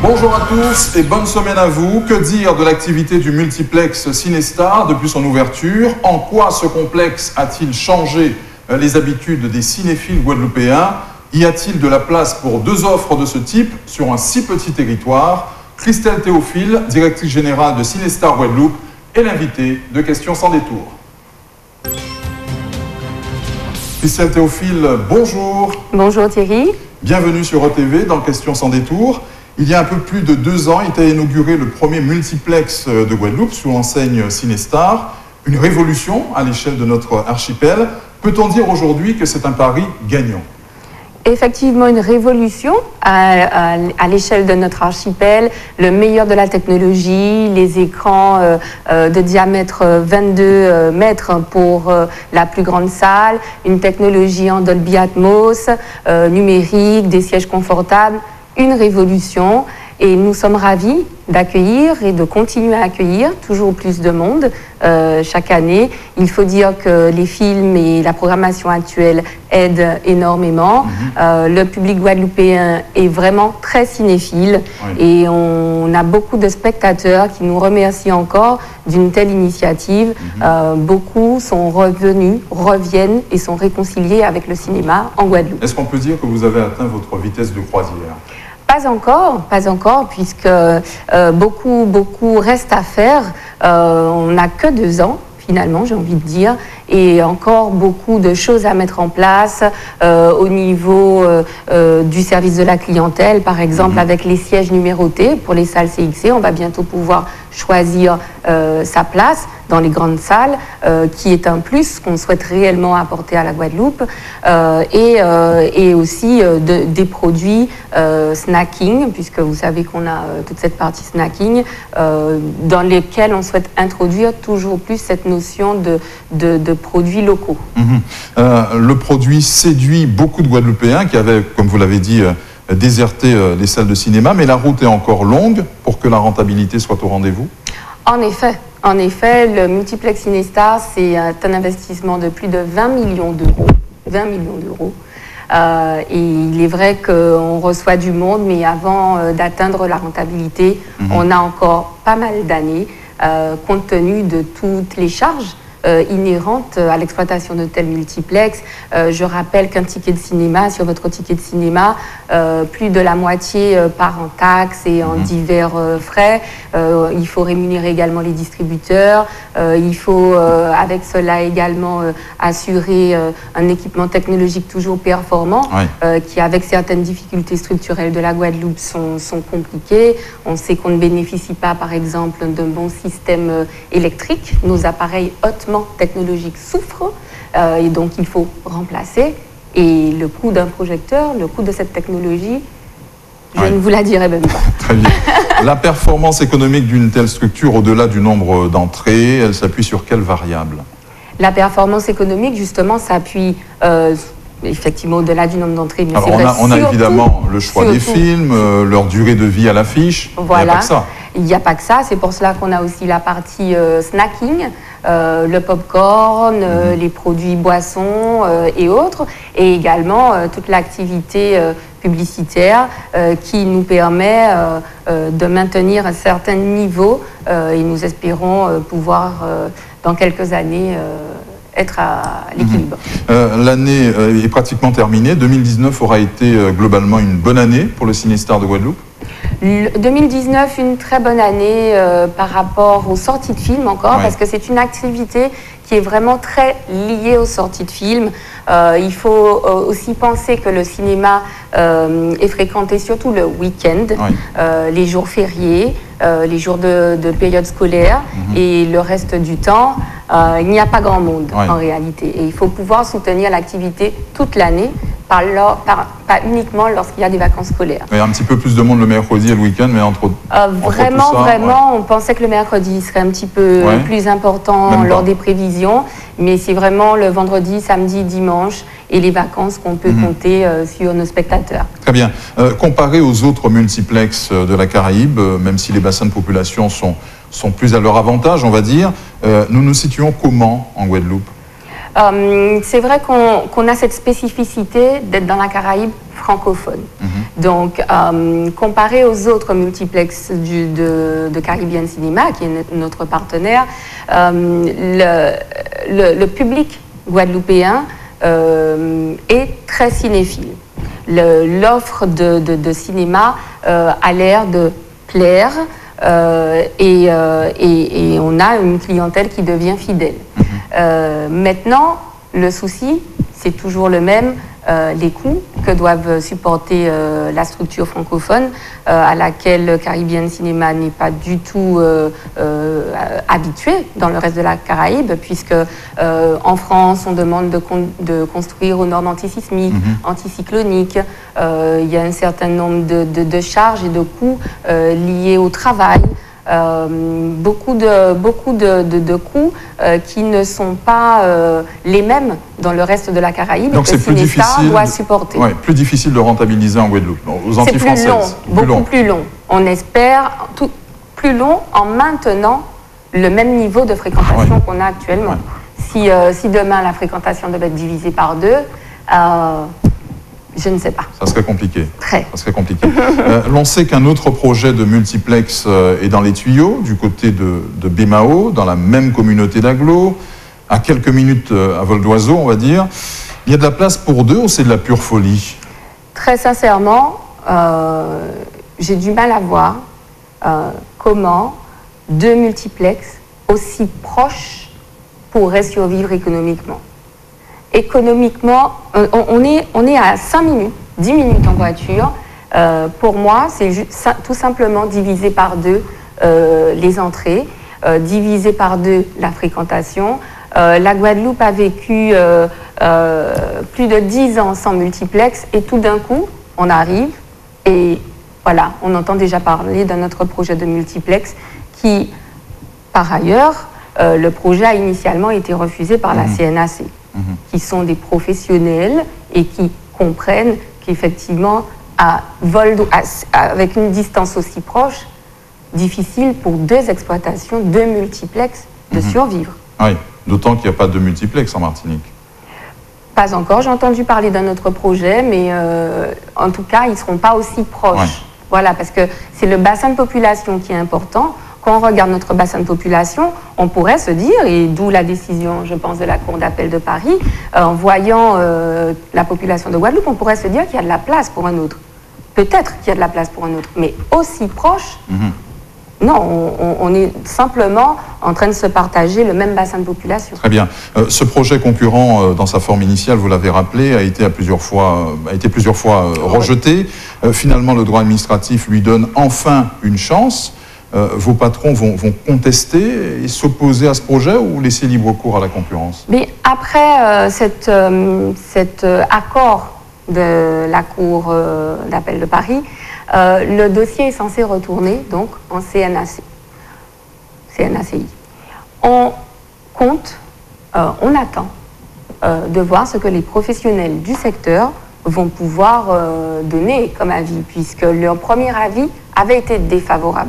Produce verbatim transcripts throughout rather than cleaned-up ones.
Bonjour à tous et bonne semaine à vous. Que dire de l'activité du multiplex Cinestar depuis son ouverture? En quoi ce complexe a-t-il changé les habitudes des cinéphiles guadeloupéens? Y a-t-il de la place pour deux offres de ce type sur un si petit territoire? Christelle Théophile, directrice générale de Cinestar Guadeloupe, est l'invitée de Questions sans détour. Christelle Théophile, bonjour. Bonjour Thierry. Bienvenue sur E T V dans Questions sans détour. Il y a un peu plus de deux ans, était inauguré le premier multiplex de Guadeloupe sous l'enseigne Cinestar. Une révolution à l'échelle de notre archipel. Peut-on dire aujourd'hui que c'est un pari gagnant? Effectivement, une révolution à, à, à l'échelle de notre archipel, le meilleur de la technologie, les écrans euh, euh, de diamètre vingt-deux mètres pour euh, la plus grande salle, une technologie en Dolby Atmos, euh, numérique, des sièges confortables, une révolution. Et nous sommes ravis d'accueillir et de continuer à accueillir toujours plus de monde euh, chaque année. Il faut dire que les films et la programmation actuelle aident énormément. Mm-hmm. euh, le public guadeloupéen est vraiment très cinéphile, oui. Et on a beaucoup de spectateurs qui nous remercient encore d'une telle initiative. Mm-hmm. euh, beaucoup sont revenus, reviennent et sont réconciliés avec le cinéma en Guadeloupe. Est-ce qu'on peut dire que vous avez atteint votre vitesse de croisière? Pas encore, pas encore, puisque euh, beaucoup, beaucoup reste à faire. Euh, on n'a que deux ans, finalement, j'ai envie de dire, et encore beaucoup de choses à mettre en place euh, au niveau euh, euh, du service de la clientèle, par exemple, mmh. avec les sièges numérotés pour les salles C X C. On va bientôt pouvoir choisir euh, sa place dans les grandes salles, euh, qui est un plus qu'on souhaite réellement apporter à la Guadeloupe, euh, et, euh, et aussi euh, de, des produits euh, snacking, puisque vous savez qu'on a euh, toute cette partie snacking, euh, dans lesquels on souhaite introduire toujours plus cette notion de, de, de produits locaux. Mmh. Euh, le produit séduit beaucoup de Guadeloupéens qui avaient, comme vous l'avez dit, euh, déserté euh, les salles de cinéma, mais la route est encore longue pour que la rentabilité soit au rendez-vous? En effet, en effet, le multiplex Cinestar, c'est un investissement de plus de vingt millions d'euros. vingt millions d'euros. Euh, et il est vrai qu'on reçoit du monde, mais avant euh, d'atteindre la rentabilité, mmh. on a encore pas mal d'années, euh, compte tenu de toutes les charges Euh, inhérente à l'exploitation de tels multiplex. Euh, je rappelle qu'un ticket de cinéma, sur votre ticket de cinéma, euh, plus de la moitié euh, part en taxes et en mmh. divers euh, frais. Euh, il faut rémunérer également les distributeurs. Euh, il faut, euh, avec cela également, euh, assurer euh, un équipement technologique toujours performant, oui. euh, qui, avec certaines difficultés structurelles de la Guadeloupe, sont, sont compliquées. On sait qu'on ne bénéficie pas, par exemple, d'un bon système euh, électrique. Nos appareils hautement technologique souffre euh, et donc il faut remplacer, et le coût d'un projecteur, le coût de cette technologie, je ouais. ne vous la dirai même pas. Très bien. La performance économique d'une telle structure, au-delà du nombre d'entrées, elle s'appuie sur quelle variable? La performance économique, justement, s'appuie euh, effectivement au-delà du nombre d'entrées. Alors on, vrai, a, on a surtout, évidemment le choix surtout. des films, euh, leur durée de vie à l'affiche. Voilà. Il n'y a pas que ça. Il n'y a pas que ça, c'est pour cela qu'on a aussi la partie euh, snacking, euh, le popcorn, euh, mmh. les produits boissons euh, et autres, et également euh, toute l'activité euh, publicitaire euh, qui nous permet euh, euh, de maintenir un certain niveau euh, et nous espérons euh, pouvoir euh, dans quelques années euh, être à l'équilibre. Mmh. Euh, L'année euh, est pratiquement terminée. deux mille dix-neuf aura été euh, globalement une bonne année pour le Cinestar de Guadeloupe. deux mille dix-neuf, une très bonne année euh, par rapport aux sorties de films encore, oui. parce que c'est une activité qui est vraiment très liée aux sorties de films. Euh, il faut euh, aussi penser que le cinéma euh, est fréquenté surtout le week-end, oui. euh, les jours fériés, euh, les jours de, de période scolaire, mm-hmm. et le reste du temps, euh, il n'y a pas grand monde oui. en réalité. Et il faut pouvoir soutenir l'activité toute l'année, Par leur, par, pas uniquement lorsqu'il y a des vacances scolaires. Il y a un petit peu plus de monde le mercredi et le week-end, mais entre, euh, entre Vraiment, tout ça, vraiment, ouais. on pensait que le mercredi serait un petit peu ouais. plus important lors des prévisions, mais c'est vraiment le vendredi, samedi, dimanche et les vacances qu'on peut mmh. compter euh, sur nos spectateurs. Très bien. Euh, comparé aux autres multiplex de la Caraïbe, euh, même si les bassins de population sont, sont plus à leur avantage, on va dire, euh, nous nous situons comment en Guadeloupe? Euh, c'est vrai qu'on qu'on a cette spécificité d'être dans la Caraïbe francophone. Mm-hmm. Donc, euh, comparé aux autres multiplexes du, de, de Caribbean Cinema, qui est notre partenaire, euh, le, le, le public guadeloupéen euh, est très cinéphile. L'offre de, de, de cinéma euh, a l'air de plaire euh, et, euh, et, et on a une clientèle qui devient fidèle. Mm-hmm. euh, maintenant, le souci, c'est toujours le même, euh, les coûts que doivent supporter euh, la structure francophone euh, à laquelle Caribbean Cinema n'est pas du tout euh, euh, habitué dans le reste de la Caraïbe, puisque euh, en France, on demande de, con de construire aux normes antisismiques, mm-hmm. anticycloniques. Euh, il y a un certain nombre de, de, de charges et de coûts euh, liés au travail. Euh, beaucoup de, beaucoup de, de, de coûts euh, qui ne sont pas euh, les mêmes dans le reste de la Caraïbe. Donc c'est plus difficile, doit supporter. Ouais, plus difficile de rentabiliser en Guadeloupe, aux Antilles françaises. C'est plus long, beaucoup plus long. plus long. On espère tout, plus long en maintenant le même niveau de fréquentation ouais. qu'on a actuellement. Ouais. Si, euh, si demain la fréquentation devait être divisée par deux, euh, je ne sais pas. Ça serait compliqué. Très. Ça serait compliqué. euh, l'on sait qu'un autre projet de multiplex euh, est dans les tuyaux, du côté de, de Bémao, dans la même communauté d'agglo, à quelques minutes euh, à vol d'oiseau, on va dire. Il y a de la place pour deux ou c'est de la pure folie? Très sincèrement, euh, j'ai du mal à voir euh, comment deux multiplex aussi proches pourraient survivre économiquement. Économiquement, on, on, est, on est à cinq minutes, dix minutes en voiture. Euh, pour moi, c'est tout simplement diviser par deux euh, les entrées, euh, diviser par deux la fréquentation. Euh, la Guadeloupe a vécu euh, euh, plus de dix ans sans multiplex et tout d'un coup, on arrive et voilà, on entend déjà parler d'un autre projet de multiplex qui, par ailleurs, euh, le projet a initialement été refusé par la C N A C. Qui sont des professionnels et qui comprennent qu'effectivement, à vol, à, avec une distance aussi proche, difficile pour deux exploitations, deux multiplex, de mmh. survivre. Oui, d'autant qu'il n'y a pas de multiplex en Martinique. Pas encore, j'ai entendu parler d'un autre projet, mais euh, en tout cas, ils ne seront pas aussi proches. Ouais. Voilà, parce que c'est le bassin de population qui est important. Quand on regarde notre bassin de population, on pourrait se dire, et d'où la décision, je pense, de la Cour d'appel de Paris, euh, en voyant euh, la population de Guadeloupe, on pourrait se dire qu'il y a de la place pour un autre. Peut-être qu'il y a de la place pour un autre, mais aussi proche, mm-hmm. non, on, on est simplement en train de se partager le même bassin de population. Très bien. Euh, ce projet concurrent, euh, dans sa forme initiale, vous l'avez rappelé, a été, à plusieurs fois, euh, a été plusieurs fois euh, rejeté. Euh, finalement, le droit administratif lui donne enfin une chance. Euh, vos patrons vont, vont contester et s'opposer à ce projet ou laisser libre cours à la concurrence? Mais après euh, cet euh, cet euh, accord de la Cour euh, d'appel de Paris, euh, le dossier est censé retourner donc en C N A C. C N A C I. On compte, euh, on attend euh, de voir ce que les professionnels du secteur vont pouvoir euh, donner comme avis, puisque leur premier avis avait été défavorable.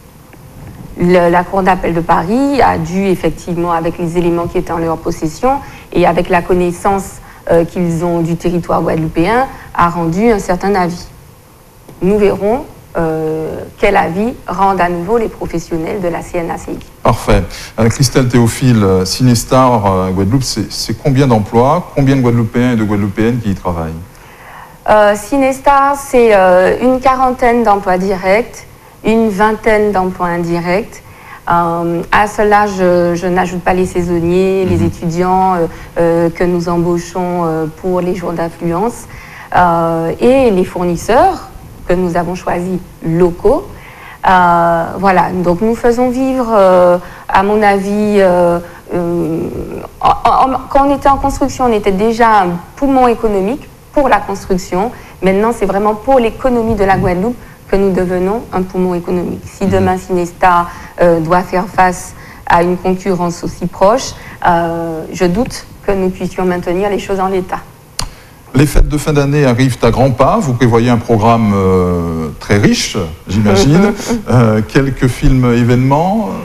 Le, la Cour d'appel de Paris a dû, effectivement, avec les éléments qui étaient en leur possession et avec la connaissance euh, qu'ils ont du territoire guadeloupéen, a rendu un certain avis. Nous verrons euh, quel avis rendent à nouveau les professionnels de la C N A C I. Parfait. Euh, Christelle Théophile, Cinestar euh, Guadeloupe, c'est combien d'emplois, combien de Guadeloupéens et de Guadeloupéennes qui y travaillent? euh, Cinestar, c'est euh, une quarantaine d'emplois directs, une vingtaine d'emplois indirects. Euh, à cela, je, je n'ajoute pas les saisonniers, mmh. les étudiants euh, euh, que nous embauchons euh, pour les jours d'affluence euh, et les fournisseurs que nous avons choisis locaux. Euh, voilà, donc nous faisons vivre, euh, à mon avis, euh, euh, en, en, quand on était en construction, on était déjà un poumon économique pour la construction. Maintenant, c'est vraiment pour l'économie de la Guadeloupe que nous devenons un poumon économique. Si demain Cinestar euh, doit faire face à une concurrence aussi proche, euh, je doute que nous puissions maintenir les choses en l'état. Les fêtes de fin d'année arrivent à grands pas. Vous prévoyez un programme euh, très riche, j'imagine. euh, quelques films événements.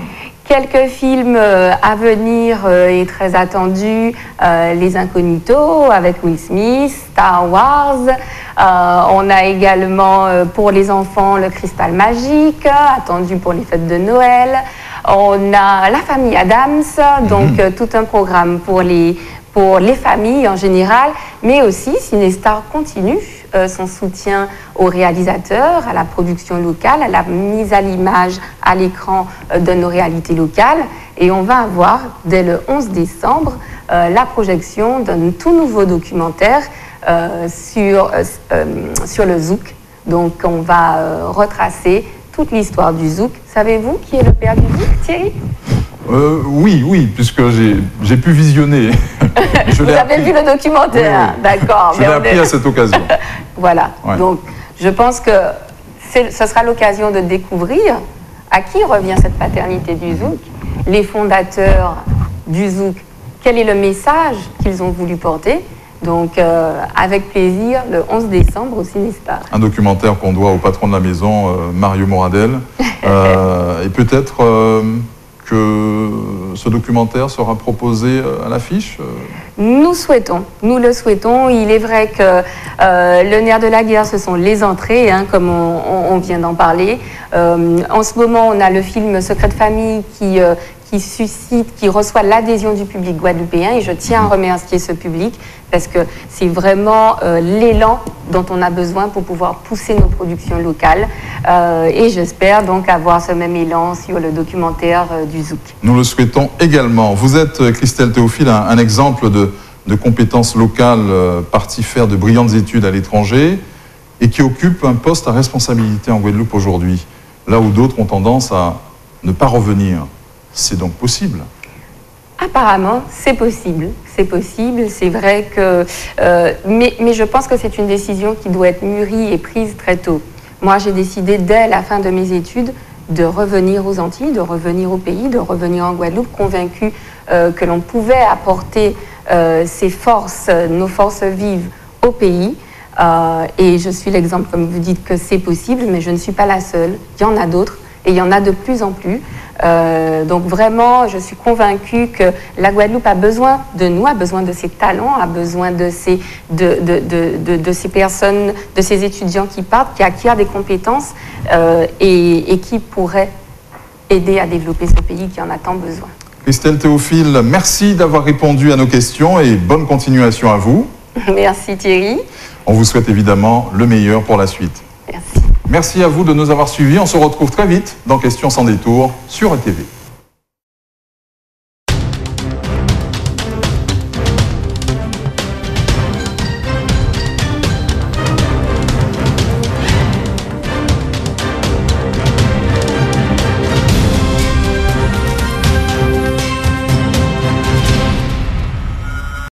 Quelques films euh, à venir euh, et très attendus, euh, Les Incognitos avec Will Smith, Star Wars. Euh, on a également euh, pour les enfants Le Cristal Magique, attendu pour les fêtes de Noël. On a La Famille Adams, donc mmh. euh, tout un programme pour les, pour les familles en général, mais aussi Cinestar continue euh, son soutien aux réalisateurs, à la production locale, à la mise à l'image, à l'écran euh, de nos réalités locales. Et on va avoir, dès le onze décembre, euh, la projection d'un tout nouveau documentaire euh, sur, euh, euh, sur le zouk. Donc on va euh, retracer toute l'histoire du zouk. Savez-vous qui est le père du zouk, Thierry? Euh, oui, oui, puisque j'ai pu visionner. Je Vous avez appris. vu le documentaire, oui, oui. D'accord. Je l'ai appris est... à cette occasion. Voilà, ouais. Donc je pense que ce sera l'occasion de découvrir à qui revient cette paternité du zouk, les fondateurs du zouk, quel est le message qu'ils ont voulu porter. Donc, euh, avec plaisir, le onze décembre au Cinestar. Un documentaire qu'on doit au patron de la maison, euh, Mario Moradel. euh, et peut-être euh, que ce documentaire sera proposé à l'affiche. Nous souhaitons, nous le souhaitons. Il est vrai que euh, le nerf de la guerre, ce sont les entrées, hein, comme on, on, on vient d'en parler. Euh, en ce moment, on a le film Secret de famille qui... Euh, qui suscite, qui reçoit l'adhésion du public guadeloupéen, et je tiens à remercier ce public parce que c'est vraiment euh, l'élan dont on a besoin pour pouvoir pousser nos productions locales euh, et j'espère donc avoir ce même élan sur le documentaire euh, du zouk. Nous le souhaitons également. Vous êtes, Christelle Théophile, un, un exemple de, de compétences locales euh, partie faire de brillantes études à l'étranger et qui occupe un poste à responsabilité en Guadeloupe aujourd'hui, là où d'autres ont tendance à ne pas revenir. C'est donc possible? Apparemment, c'est possible. C'est possible, c'est vrai que... Euh, mais, mais je pense que c'est une décision qui doit être mûrie et prise très tôt. Moi, j'ai décidé dès la fin de mes études de revenir aux Antilles, de revenir au pays, de revenir en Guadeloupe, convaincue euh, que l'on pouvait apporter euh, ces forces, nos forces vives au pays. Euh, et je suis l'exemple, comme vous dites, que c'est possible, mais je ne suis pas la seule. Il y en a d'autres, et il y en a de plus en plus. Euh, donc vraiment, je suis convaincue que la Guadeloupe a besoin de nous, a besoin de ses talents, a besoin de ces, de, de, de, de, de ces personnes, de ces étudiants qui partent, qui acquièrent des compétences euh, et, et qui pourraient aider à développer ce pays qui en a tant besoin. Christelle Théophile, merci d'avoir répondu à nos questions et bonne continuation à vous. Merci Thierry. On vous souhaite évidemment le meilleur pour la suite. Merci. Merci à vous de nous avoir suivis. On se retrouve très vite dans Questions sans détour sur E T V.